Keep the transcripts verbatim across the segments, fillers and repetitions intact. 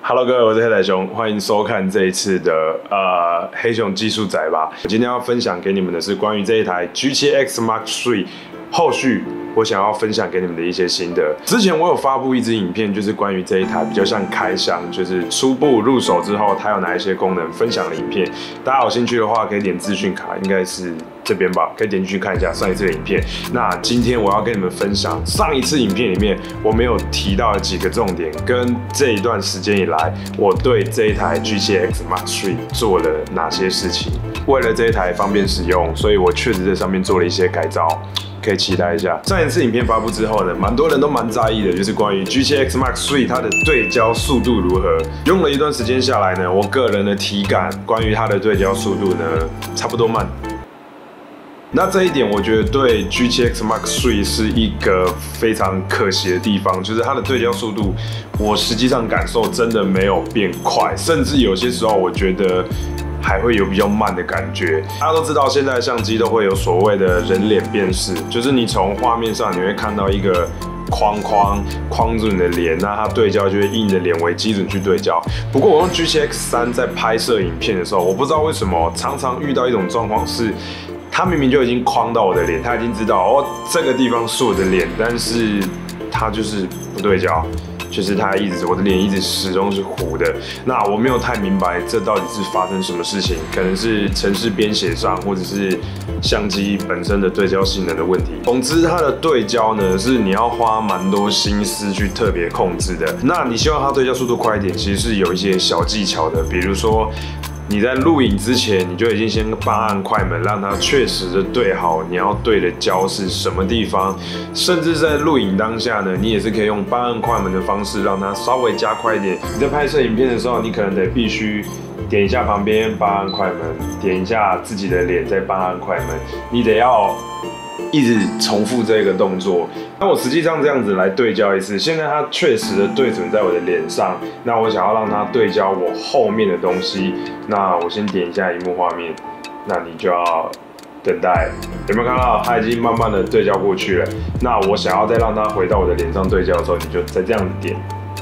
Hello， 各位，我是黑仔熊，欢迎收看这一次的呃黑熊技术宅吧。我今天要分享给你们的是关于这一台 G 七 X Mark 三后续我想要分享给你们的一些心得。之前我有发布一支影片，就是关于这一台比较像开箱，就是初步入手之后它有哪一些功能分享的影片。大家有兴趣的话，可以点资讯卡，应该是这边吧，可以点进去看一下上一次的影片。那今天我要跟你们分享上一次影片里面我没有提到的几个重点，跟这一段时间以来我对这一台 G 七 X Mark 三做了哪些事情。为了这一台方便使用，所以我确实在上面做了一些改造。可以期待一下。上一次影片发布之后呢，蛮多人都蛮在意的，就是关于 G 七 X Mark 三它的对焦速度如何。用了一段时间下来呢，我个人的体感关于它的对焦速度呢，差不多慢。那这一点我觉得对 G 七 X Mark 三是一个非常可惜的地方，就是它的对焦速度，我实际上感受真的没有变快，甚至有些时候我觉得还会有比较慢的感觉。大家都知道，现在的相机都会有所谓的人脸辨识，就是你从画面上你会看到一个框框框住你的脸，那它对焦就会以你的脸为基准去对焦。不过我用 G 七 X 三在拍摄影片的时候，我不知道为什么常常遇到一种状况是，它明明就已经框到我的脸，它已经知道哦这个地方是我的脸，但是它就是不对焦。就是它一直我的脸一直始终是糊的，那我没有太明白这到底是发生什么事情，可能是程式编写上，或者是相机本身的对焦性能的问题。总之，它的对焦呢是你要花蛮多心思去特别控制的。那你希望它对焦速度快一点，其实是有一些小技巧的，比如说你在录影之前，你就已经先帮按快门，让它确实的对好你要对的焦是什么地方。甚至在录影当下呢，你也是可以用帮按快门的方式，让它稍微加快一点。你在拍摄影片的时候，你可能得必须点一下旁边帮按快门，点一下自己的脸再帮按快门，你得要一直重复这个动作。那我实际上这样子来对焦一次，现在它确实的对准在我的脸上，那我想要让它对焦我后面的东西，那我先点一下萤幕画面，那你就要等待。有没有看到它已经慢慢的对焦过去了？那我想要再让它回到我的脸上对焦的时候，你就再这样子点，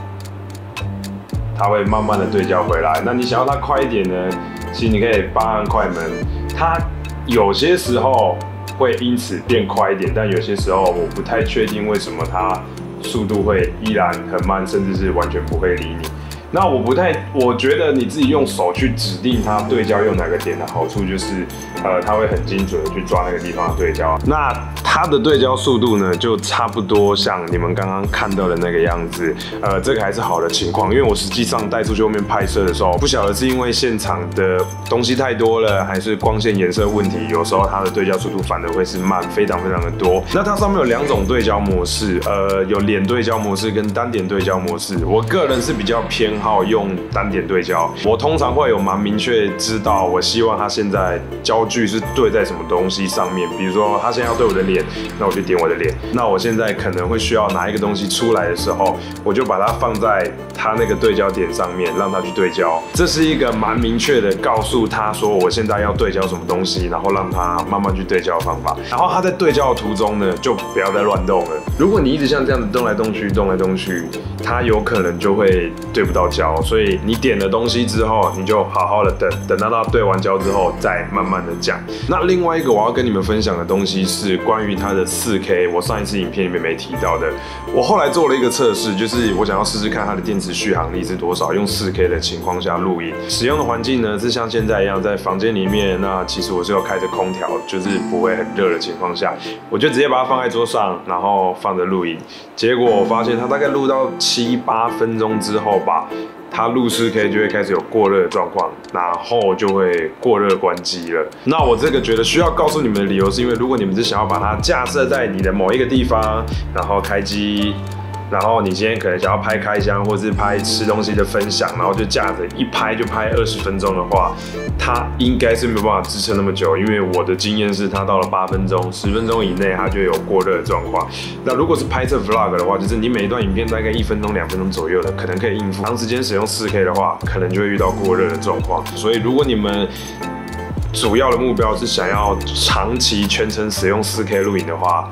它会慢慢的对焦回来。那你想要它快一点呢？其实你可以帮按快门，它有些时候会因此变快一点，但有些时候我不太确定为什么它速度会依然很慢，甚至是完全不会理你。那我不太，我觉得你自己用手去指定它对焦用哪个点的好处就是，呃，它会很精准的去抓那个地方的对焦。那它的对焦速度呢，就差不多像你们刚刚看到的那个样子。呃，这个还是好的情况，因为我实际上带出去后面拍摄的时候，不晓得是因为现场的东西太多了，还是光线颜色问题，有时候它的对焦速度反而会是慢，非常非常的多。那它上面有两种对焦模式，呃，有脸对焦模式跟单点对焦模式。我个人是比较偏好用单点对焦，我通常会有蛮明确知道，我希望它现在焦距是对在什么东西上面。比如说，它现在要对我的脸，那我就点我的脸。那我现在可能会需要拿一个东西出来的时候，我就把它放在它那个对焦点上面，让它去对焦。这是一个蛮明确的告诉它说我现在要对焦什么东西，然后让它慢慢去对焦的方法。然后它在对焦的途中呢，就不要再乱动了。如果你一直像这样子动来动去、动来动去，它有可能就会对不到焦。所以你点了东西之后，你就好好的等，等到它对完焦之后，再慢慢的降。那另外一个我要跟你们分享的东西是关于它的 四 K， 我上一次影片里面没提到的。我后来做了一个测试，就是我想要试试看它的电池续航力是多少，用 四 K 的情况下录影。使用的环境呢是像现在一样，在房间里面。那其实我是要开着空调，就是不会很热的情况下，我就直接把它放在桌上，然后放着录影。结果我发现它大概录到七八分钟之后吧，它录 四 K 就会开始有过热的状况，然后就会过热关机了。那我这个觉得需要告诉你们的理由，是因为如果你们是想要把它架设在你的某一个地方，然后开机，然后你今天可能想要拍开箱或是拍吃东西的分享，然后就架着一拍就拍二十分钟的话，它应该是没有办法支撑那么久。因为我的经验是，它到了八分钟、十分钟以内，它就有过热的状况。那如果是拍摄 vlog 的话，就是你每一段影片大概一分钟、两分钟左右的，可能可以应付。长时间使用 四 K 的话，可能就会遇到过热的状况。所以如果你们主要的目标是想要长期全程使用 四 K 录影的话，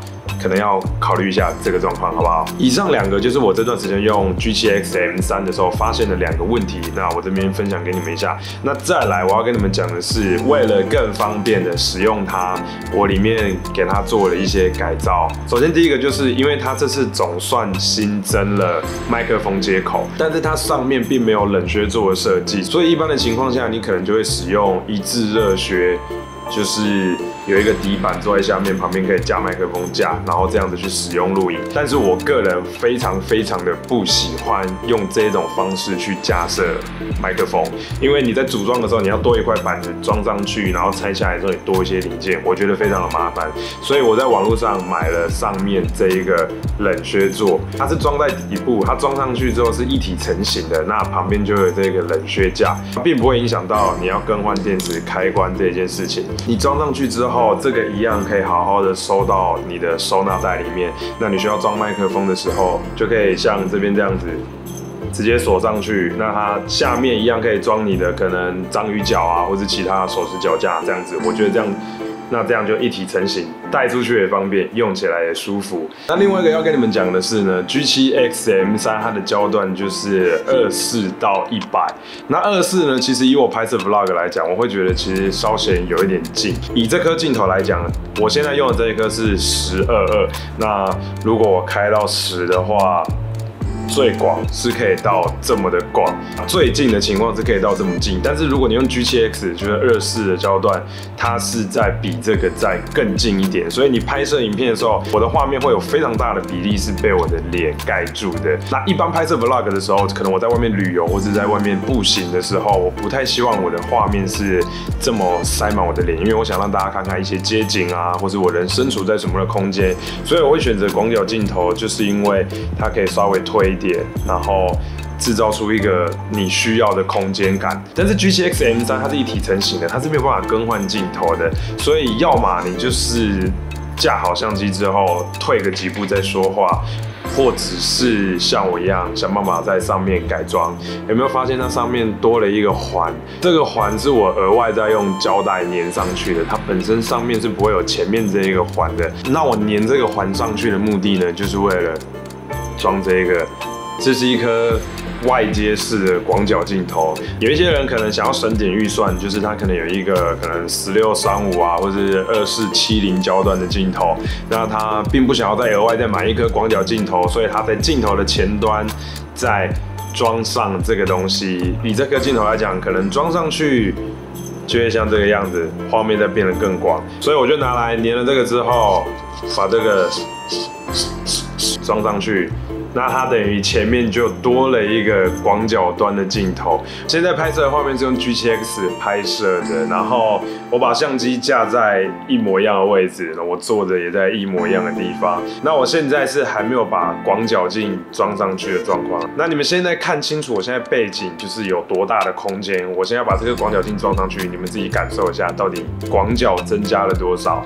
可能要考虑一下这个状况，好不好？以上两个就是我这段时间用 G 七 X M 三的时候发现的两个问题，那我这边分享给你们一下。那再来，我要跟你们讲的是，为了更方便的使用它，我里面给它做了一些改造。首先第一个就是因为它这次总算新增了麦克风接口，但是它上面并没有冷靴座的设计，所以一般的情况下，你可能就会使用一致热靴。就是有一个底板坐在下面，旁边可以架麦克风架，然后这样子去使用录影。但是我个人非常非常的不喜欢用这种方式去架设麦克风，因为你在组装的时候，你要多一块板子装上去，然后拆下来之后你多一些零件，我觉得非常的麻烦。所以我在网络上买了上面这一个冷靴座，它是装在底部，它装上去之后是一体成型的，那旁边就有这个冷靴架，并不会影响到你要更换电池、开关这件事情。你装上去之后，这个一样可以好好的收到你的收纳袋里面。那你需要装麦克风的时候，就可以像这边这样子直接锁上去。那它下面一样可以装你的可能章鱼脚啊，或是其他手持脚架这样子。我觉得这样。那这样就一体成型，带出去也方便，用起来也舒服。那另外一个要跟你们讲的是呢 ，G 七 X M 三它的焦段就是二四到一百。那二四呢，其实以我拍摄 vlog 来讲，我会觉得其实稍显有一点近。以这颗镜头来讲，我现在用的这一颗是十二二。那如果我开到十的话，最广是可以到这么的广，最近的情况是可以到这么近。但是如果你用 G 七 X， 就是二四的焦段，它是在比这个再更近一点，所以你拍摄影片的时候，我的画面会有非常大的比例是被我的脸盖住的。那一般拍摄 vlog 的时候，可能我在外面旅游或者在外面步行的时候，我不太希望我的画面是这么塞满我的脸，因为我想让大家看看一些街景啊，或是我人身处在什么的空间，所以我会选择广角镜头，就是因为它可以稍微推一点，然后制造出一个你需要的空间感。但是 G 七 X M 三它是一体成型的，它是没有办法更换镜头的，所以要么你就是架好相机之后退个几步再说话，或者是像我一样想办法在上面改装。有没有发现它上面多了一个环？这个环是我额外再用胶带粘上去的，它本身上面是不会有前面这一个环的。那我粘这个环上去的目的呢，就是为了装这个，这是一颗外接式的广角镜头。有一些人可能想要省点预算，就是他可能有一个可能十六三五啊，或是二四七零焦段的镜头，那他并不想要再额外再买一颗广角镜头，所以他在镜头的前端再装上这个东西。以这颗镜头来讲，可能装上去就会像这个样子，画面再变得更广。所以我就拿来粘了这个之后，把这个装上去。那它等于前面就多了一个广角端的镜头。现在拍摄的画面是用 G 七 X 拍摄的，然后我把相机架在一模一样的位置，我坐着也在一模一样的地方。那我现在是还没有把广角镜装上去的状况。那你们现在看清楚我现在背景就是有多大的空间。我现在把这个广角镜装上去，你们自己感受一下，到底广角增加了多少。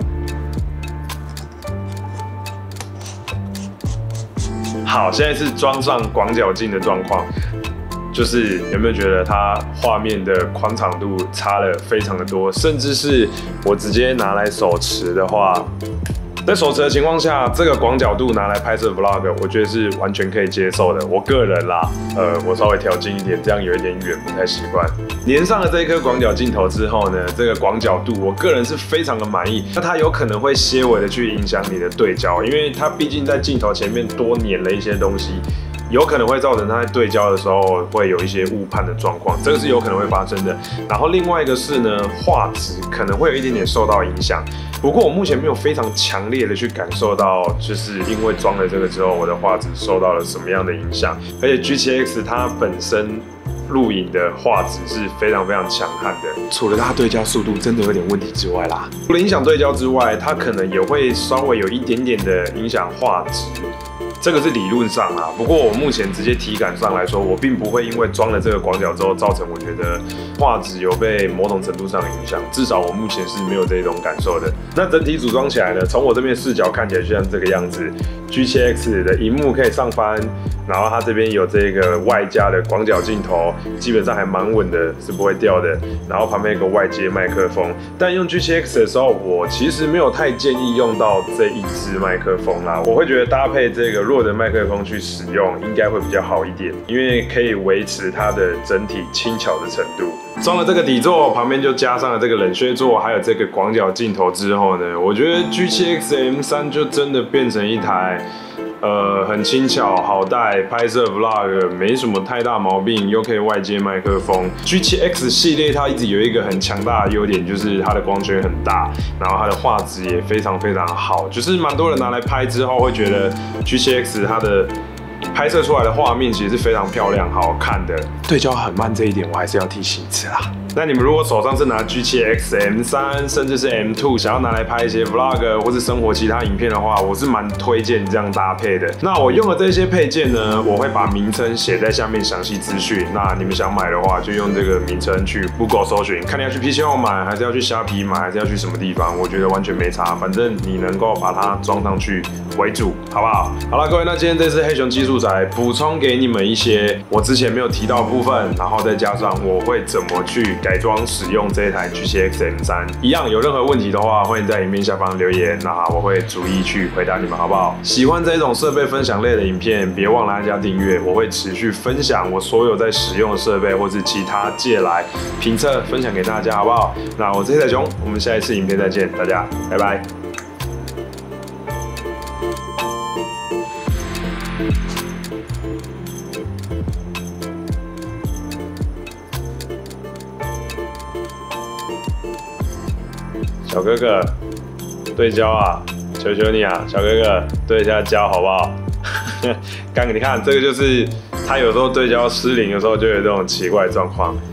好，现在是装上广角镜的状况，就是有没有觉得它画面的宽敞度差了非常的多，甚至是我直接拿来手持的话，在手持的情况下，这个广角度拿来拍摄 vlog， 我觉得是完全可以接受的。我个人啦，呃，我稍微调近一点，这样有一点远，不太习惯。连上了这一颗广角镜头之后呢，这个广角度我个人是非常的满意。那它有可能会些微的去影响你的对焦，因为它毕竟在镜头前面多粘了一些东西。有可能会造成它在对焦的时候会有一些误判的状况，这个是有可能会发生的。然后另外一个是呢，画质可能会有一点点受到影响。不过我目前没有非常强烈的去感受到，就是因为装了这个之后，我的画质受到了什么样的影响。而且 G 七 X 它本身录影的画质是非常非常强悍的，除了它对焦速度真的有点问题之外啦，除了影响对焦之外，它可能也会稍微有一点点的影响画质。这个是理论上啊，不过我目前直接体感上来说，我并不会因为装了这个广角之后，造成我觉得画质有被某种程度上影响，至少我目前是没有这种感受的。那整体组装起来呢，从我这边视角看起来就像这个样子。 G 七 X 的萤幕可以上翻，然后它这边有这个外加的广角镜头，基本上还蛮稳的，是不会掉的。然后旁边有个外接麦克风，但用 G 七 X 的时候，我其实没有太建议用到这一支麦克风啦。我会觉得搭配这个弱的麦克风去使用，应该会比较好一点，因为可以维持它的整体轻巧的程度。装了这个底座，旁边就加上了这个冷却座，还有这个广角镜头之后呢，我觉得 G 七 X M 三就真的变成一台。呃，很轻巧，好带，拍摄 vlog 没什么太大毛病，又可以外接麦克风。G 七 X 系列它一直有一个很强大的优点，就是它的光圈很大，然后它的画质也非常非常好，就是蛮多人拿来拍之后会觉得 G 七 X 它的拍摄出来的画面其实是非常漂亮、好看的。对焦很慢这一点，我还是要提醒一次啦。那你们如果手上是拿 G 七 X M 三，甚至是 M 二，想要拿来拍一些 vlog 或是生活其他影片的话，我是蛮推荐这样搭配的。那我用的这些配件呢，我会把名称写在下面详细资讯。那你们想买的话，就用这个名称去 Google 搜寻，看你要去 P C Home 买，还是要去虾皮买，还是要去什么地方，我觉得完全没差，反正你能够把它装上去为主，好不好？好了，各位，那今天这次黑熊技术宅补充给你们一些我之前没有提到的部分，然后再加上我会怎么去改装使用这一台 G 七 X M 三，一样有任何问题的话，欢迎在影片下方留言，那我会逐一去回答你们，好不好？喜欢这种设备分享类的影片，别忘了按下订阅，我会持续分享我所有在使用的设备或是其他借来评测分享给大家，好不好？那我是黑仔熊，我们下一次影片再见，大家拜拜。小哥哥，对焦啊！求求你啊，小哥哥，对一下焦好不好？刚你看，这个就是他有时候对焦失灵，有时候就有这种奇怪状况。